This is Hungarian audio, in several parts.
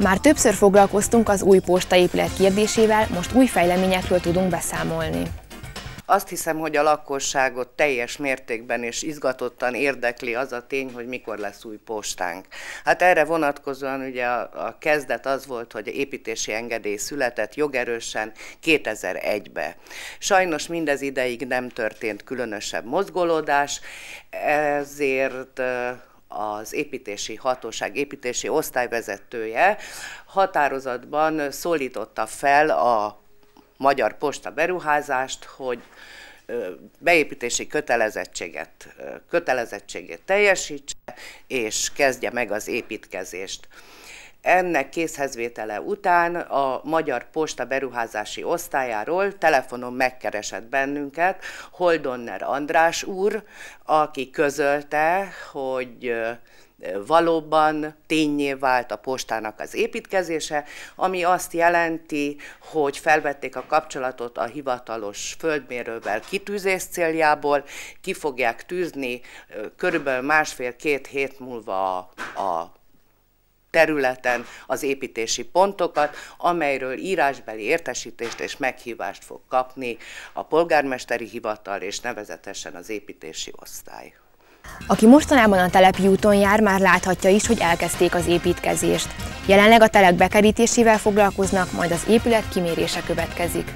Már többször foglalkoztunk az új postaépület kérdésével, most új fejleményekről tudunk beszámolni. Azt hiszem, hogy a lakosságot teljes mértékben és izgatottan érdekli az a tény, hogy mikor lesz új postánk. Hát erre vonatkozóan ugye a kezdet az volt, hogy építési engedély született jogerősen 2001-ben. Sajnos mindez ideig nem történt különösebb mozgolódás, ezért az építési hatóság, építési osztályvezetője határozatban szólította fel a Magyar Posta Beruházást, hogy beépítési kötelezettségét teljesítse, és kezdje meg az építkezést. Ennek készhezvétele után a Magyar Posta Beruházási Osztályáról telefonon megkeresett bennünket Holdonner András úr, aki közölte, hogy valóban ténnyé vált a postának az építkezése, ami azt jelenti, hogy felvették a kapcsolatot a hivatalos földmérővel kitűzés céljából, ki fogják tűzni körülbelül másfél-két hét múlva a területen az építési pontokat, amelyről írásbeli értesítést és meghívást fog kapni a polgármesteri hivatal és nevezetesen az építési osztály. Aki mostanában a telepi úton jár, már láthatja is, hogy elkezdték az építkezést. Jelenleg a telek bekerítésével foglalkoznak, majd az épület kimérése következik.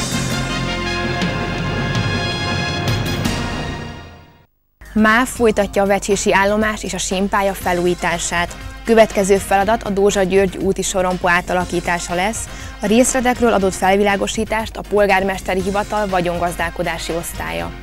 MÁV folytatja a Vecsési állomás és a símpálya felújítását. Következő feladat a Dózsa-György úti sorompó átalakítása lesz, a részletekről adott felvilágosítást a polgármesteri hivatal vagyongazdálkodási osztálya.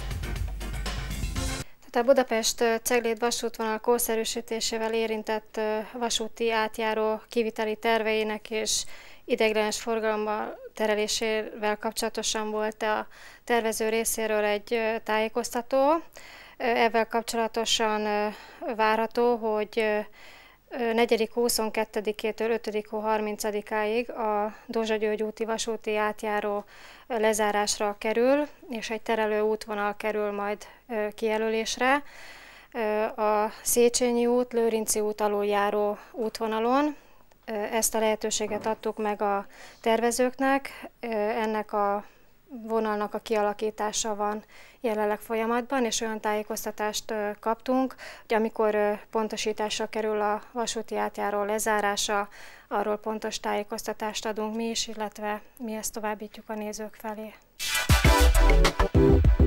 A Budapest-Cegléd vasútvonal korszerűsítésével érintett vasúti átjáró kiviteli terveinek és ideiglenes forgalomba terelésével kapcsolatosan volt a tervező részéről egy tájékoztató. Ezzel kapcsolatosan várható, hogy 4. hó 22-től 5. hó 30-áig a Dózsa-György úti vasúti átjáró lezárásra kerül, és egy terelő útvonal kerül majd kijelölésre. A Széchenyi út, Lőrinci út aluljáró útvonalon ezt a lehetőséget adtuk meg a tervezőknek, ennek a vonalnak a kialakítása van jelenleg folyamatban, és olyan tájékoztatást kaptunk, hogy amikor pontosításra kerül a vasúti átjáró lezárása, arról pontos tájékoztatást adunk mi is, illetve mi ezt továbbítjuk a nézők felé.